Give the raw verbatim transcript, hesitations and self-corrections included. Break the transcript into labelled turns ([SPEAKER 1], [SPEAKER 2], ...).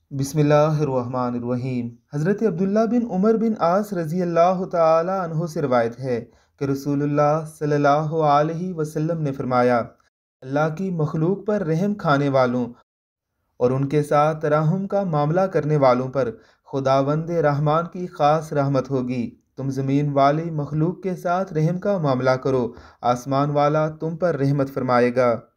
[SPEAKER 1] बिस्मिल्लाहिर्रहमानिर्रहीम। हज़रत अब्दुल्ला बिन उमर बिन आस रज़ी अल्लाह ताला अन्हो से रवायत है कि रसूलुल्लाह सल्लल्लाहु अलैहि वसल्लम ने फरमाया, अल्लाह की मखलूक पर रहम खाने वालों और उनके साथ तरहम का मामला करने वालों पर खुदावंद रहमान की ख़ास रहमत होगी। तुम ज़मीन वाली मखलूक के साथ रहम का मामला करो, आसमान वाला तुम पर रहमत फरमाएगा।